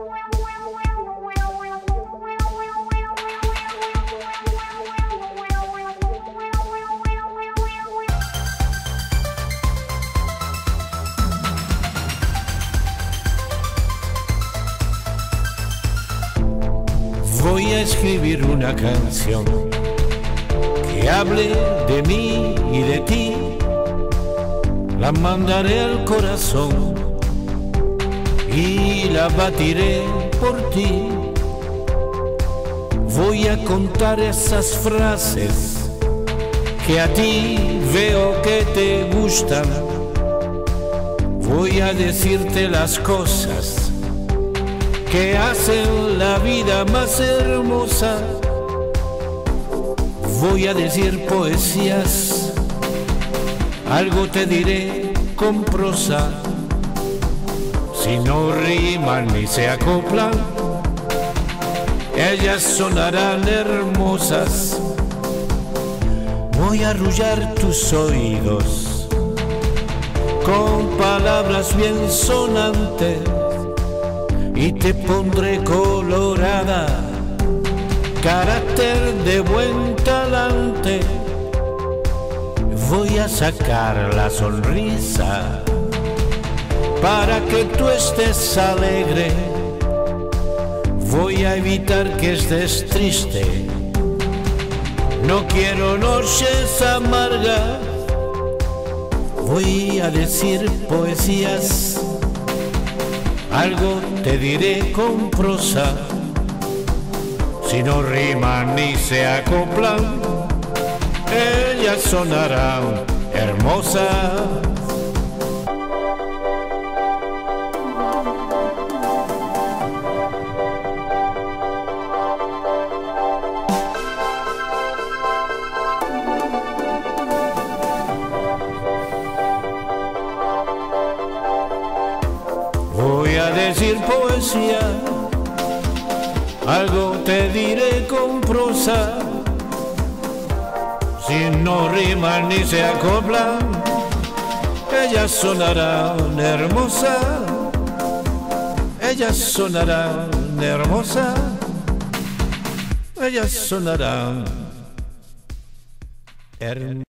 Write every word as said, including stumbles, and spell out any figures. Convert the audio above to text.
Voy a escribir una canción que hable de mí y de ti. La mandaré al corazón y la batiré por ti. Voy a contar esas frases que a ti veo que te gustan. Voy a decirte las cosas que hacen la vida más hermosa. Voy a decir poesías, algo te diré con prosa. Si no riman ni se acoplan, ellas sonarán hermosas. Voy a arrullar tus oídos con palabras bien sonantes y te pondré colorada, carácter de buen talante. Voy a sacar la sonrisa para que tú estés alegre. Voy a evitar que estés triste. No quiero noches amargas. Voy a decir poesías, algo te diré con prosa. Si no riman ni se acoplan, ellas sonarán hermosas. Voy a decir poesía, algo te diré con prosa. Si no riman ni se acoplan, ellas sonarán hermosas. Ellas sonarán hermosas. Ellas sonarán hermosas.